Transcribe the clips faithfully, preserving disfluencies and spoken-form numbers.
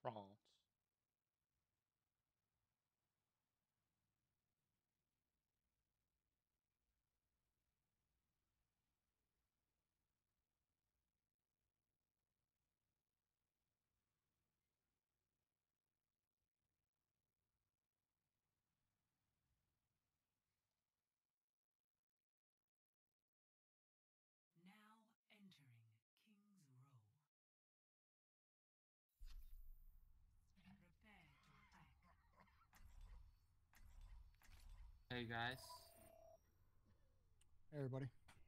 France. Now entering King's Row. Prepare to attack. Hey guys. Hey everybody.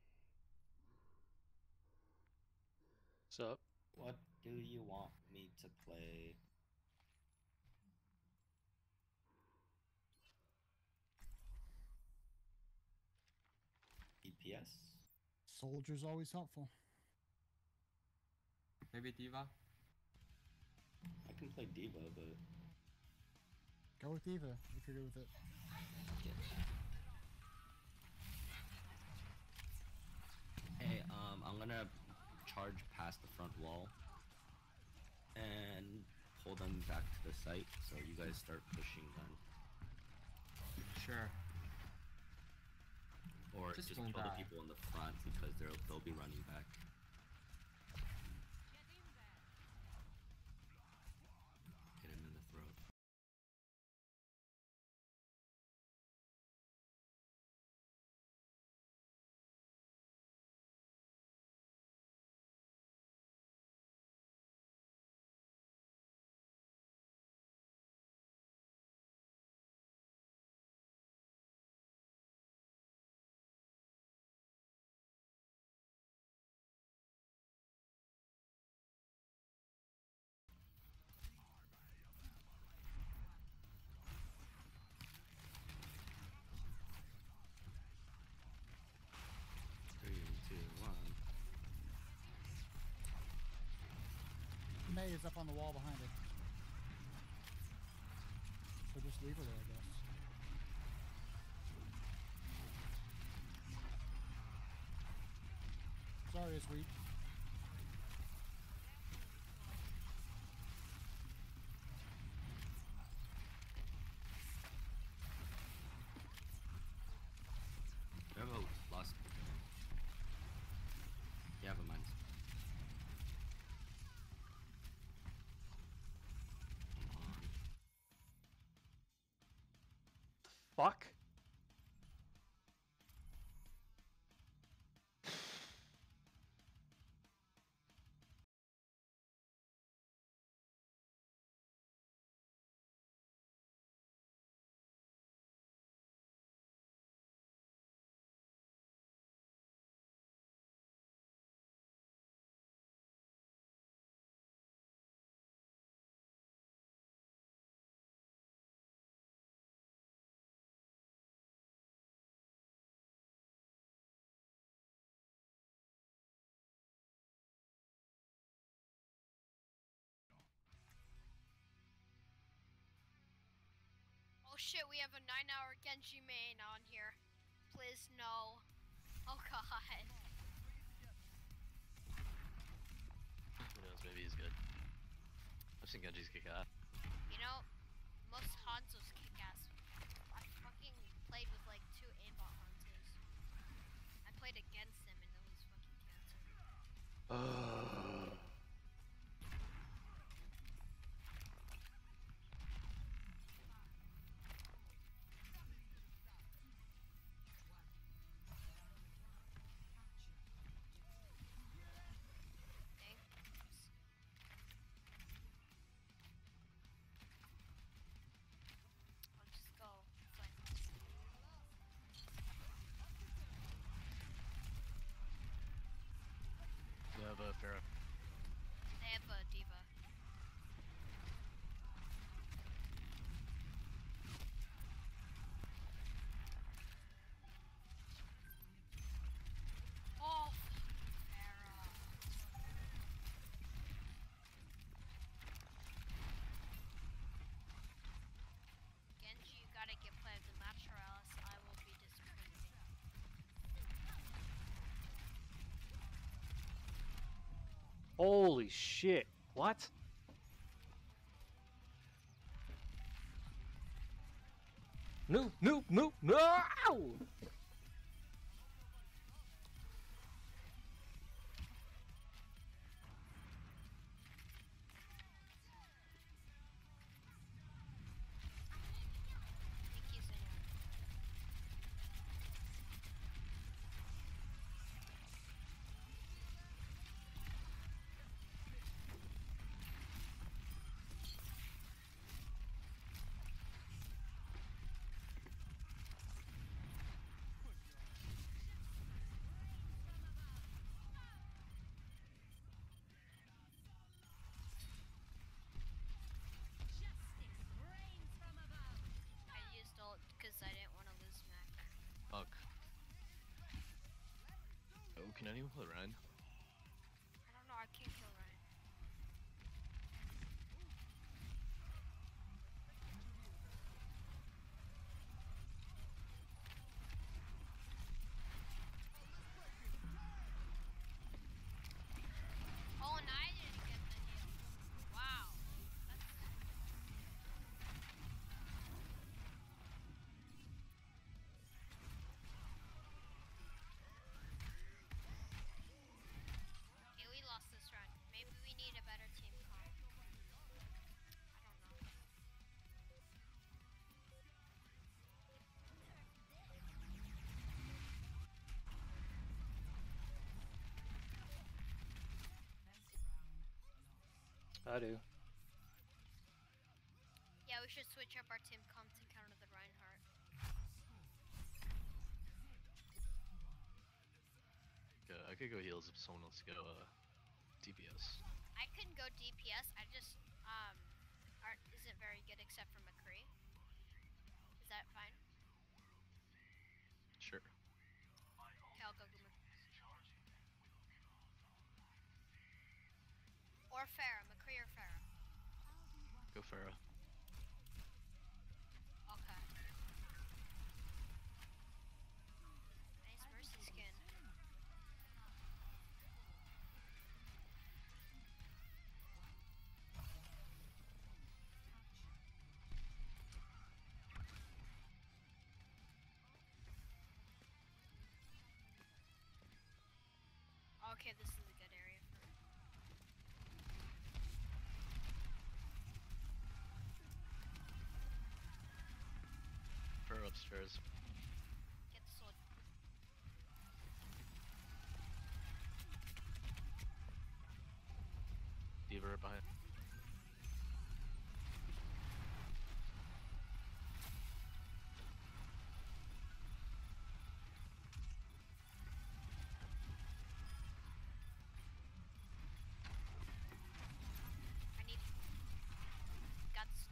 What's up? What do you want me to play? D P S? Soldier's always helpful. Maybe Diva? I can play Diva, but... Go with Diva if you're good with it. Hey, um, I'm gonna charge past the front wall and pull them back to the site, so you guys start pushing them. Sure. Or Just just, don't kill the die. people in the front because they'll they'll be running back. Hit him in the throat. Three, two, one. May is up on the wall behind it. So just leave her there, I guess. Sorry, it's weak. We have a lost. Yeah, have a mind. Fuck? Oh shit, we have a nine hour Genji main on here. Please, no. Oh god. Who knows, maybe he's good. I've seen Genji's kick ass. You know, most Hanzo's kick ass. I fucking played with like two aimbot Hanzos. I played against them and it was fucking cancer. Uh, Thanks. I'll just go. Fine. they have a Pharah. They have a diva. Oh, Pharah. Genji, you gotta get played of the match or else I will be disappointed. Holy shit. What? Noob, noob, noob, no! Thank you, senor. I used ult because I didn't want to lose Mac. Fuck. Oh, can anyone play Ryan? I don't know, I can't kill Ryan. Oh, and I didn't get the heal. Wow. That's... Okay, we lost this run. Maybe we need a better team comp. I don't know. I do. Yeah, we should switch up our team comp to counter the Reinhardt. Yeah, I could go heals if someone wants to go uh, D P S. I can go D P S. I just um aren't isn't very good except for McCree. Is that fine? Sure. Okay, I'll go. go Mc- or Farah, McCree or Farah. Go Farah. Okay. Nice Mercy skin. Okay, this is a good area for it. Farah upstairs. Get the sword. D.Va right behind. I need guts.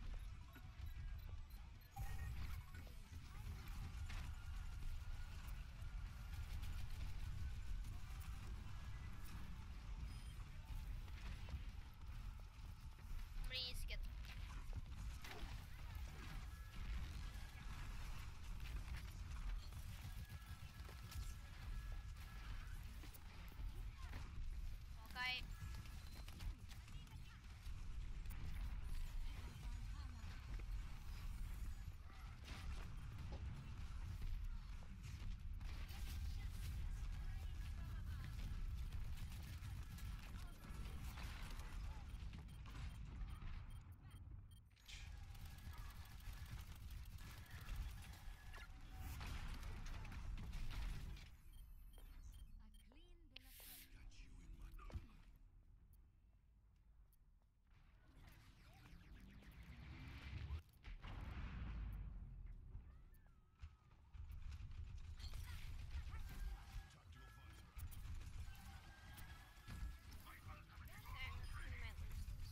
Somebody needs to get. Okay. Okay, we might lose this.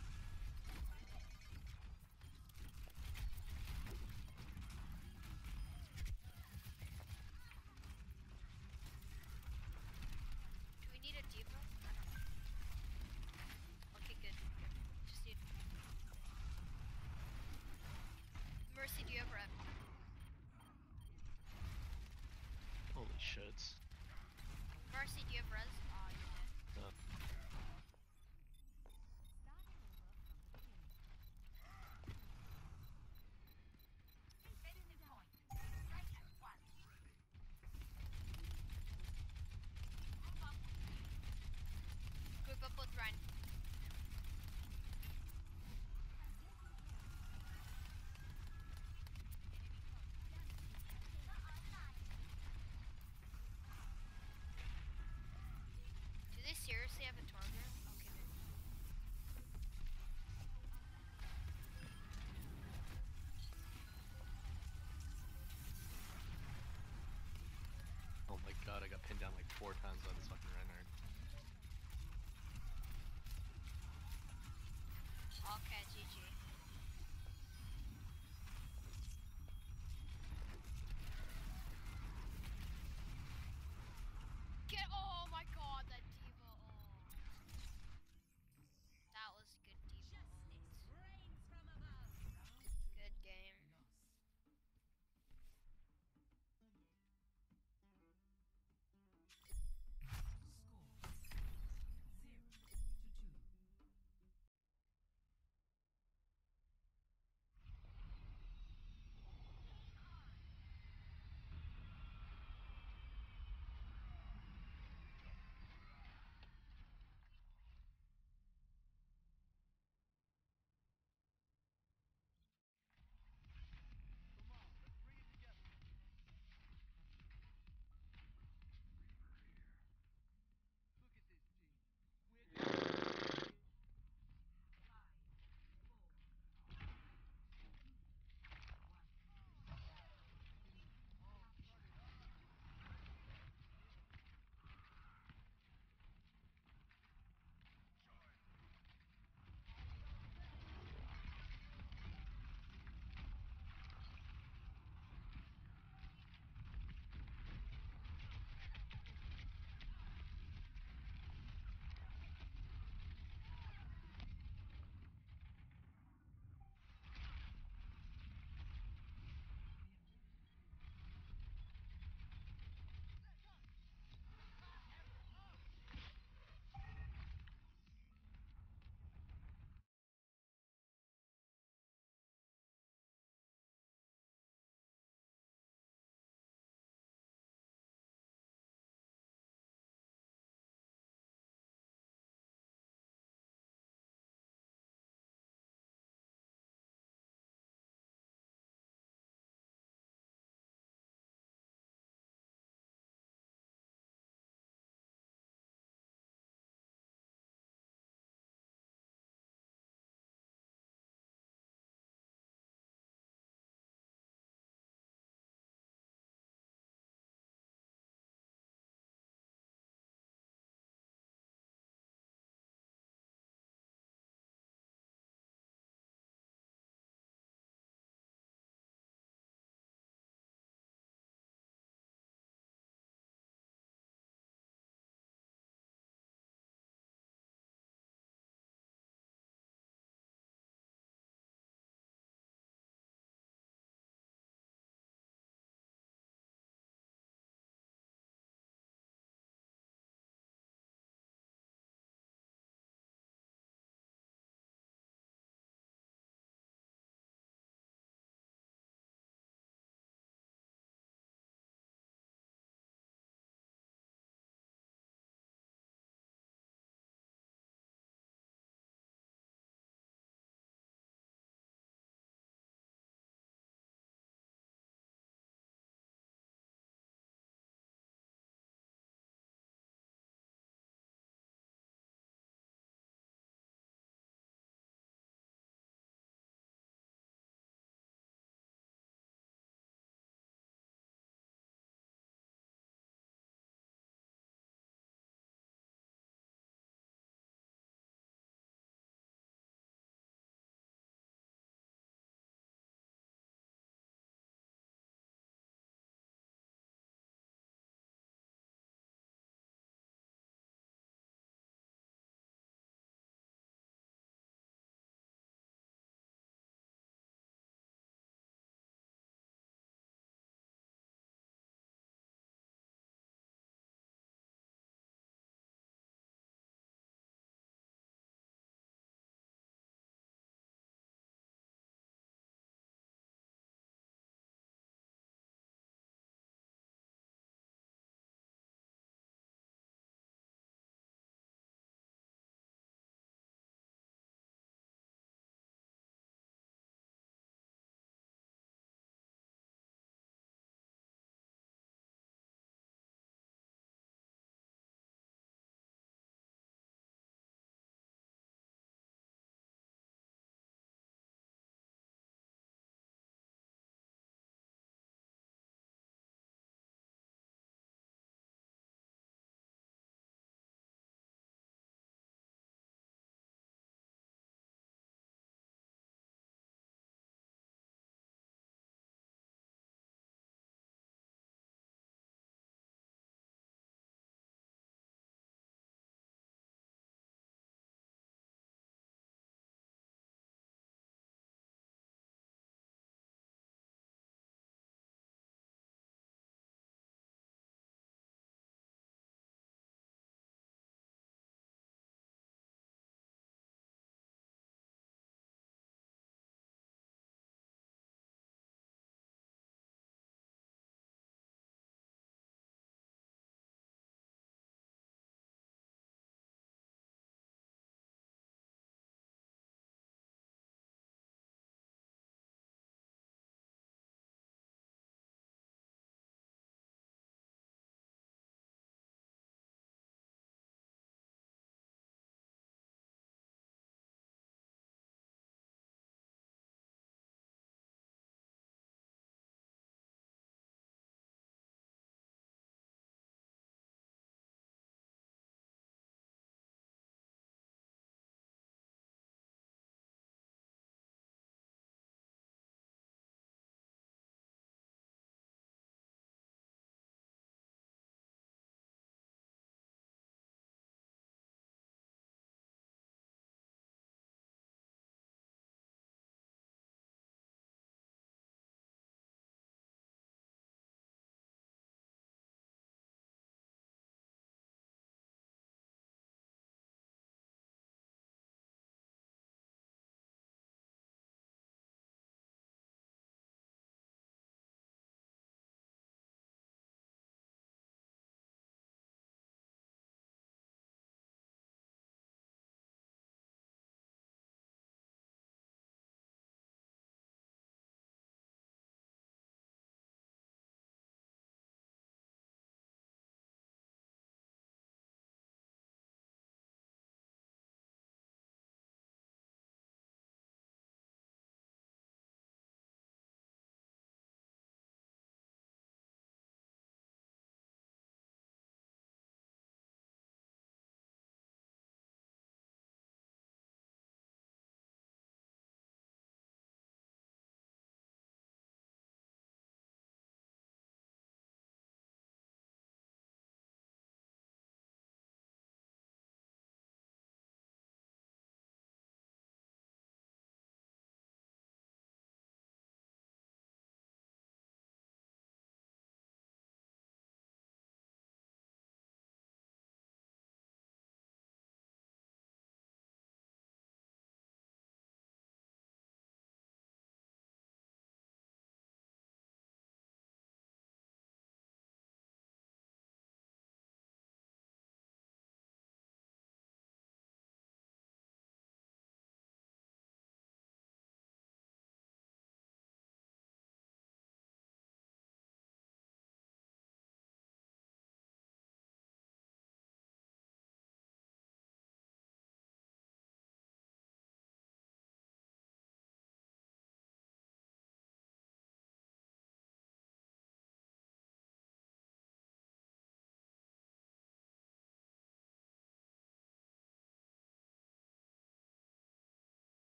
Do we need a D.Va? I don't know. Okay, good. good. Just need. Mercy, do you have rep? Holy shit. Mercy, do you have res? Oh, you're dead. Uh, four times by this fucking Reinhardt. Okay, G G. Get. Oh my god, that diva ult. That was good diva ult. Good game.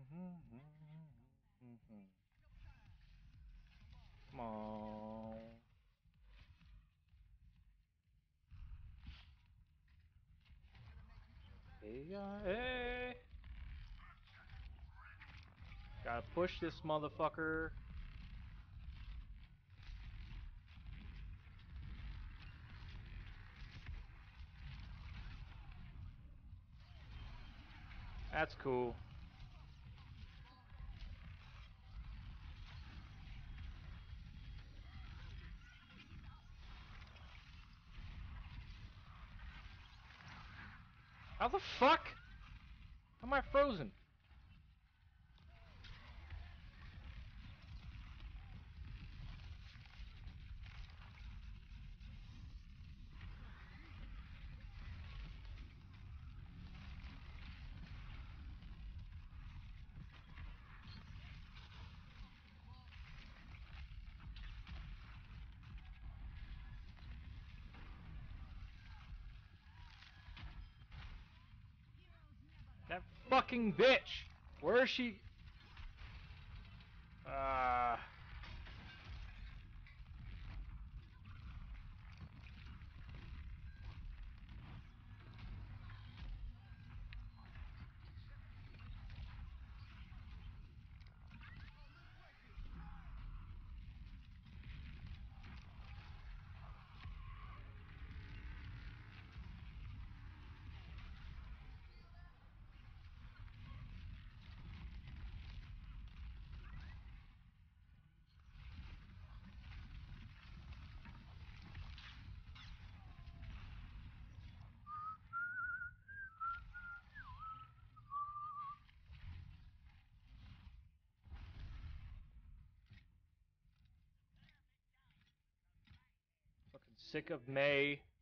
Come on. Hey, uh, hey. Gotta push this motherfucker. That's cool. How the fuck? How am I frozen? That fucking bitch! Where is she? Ah. Uh, fucking sick of May.